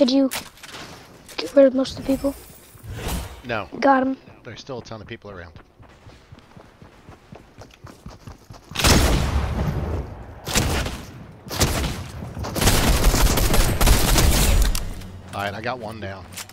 Did you get rid of most of the people? No. Got him. There's still a ton of people around. Alright, I got one down.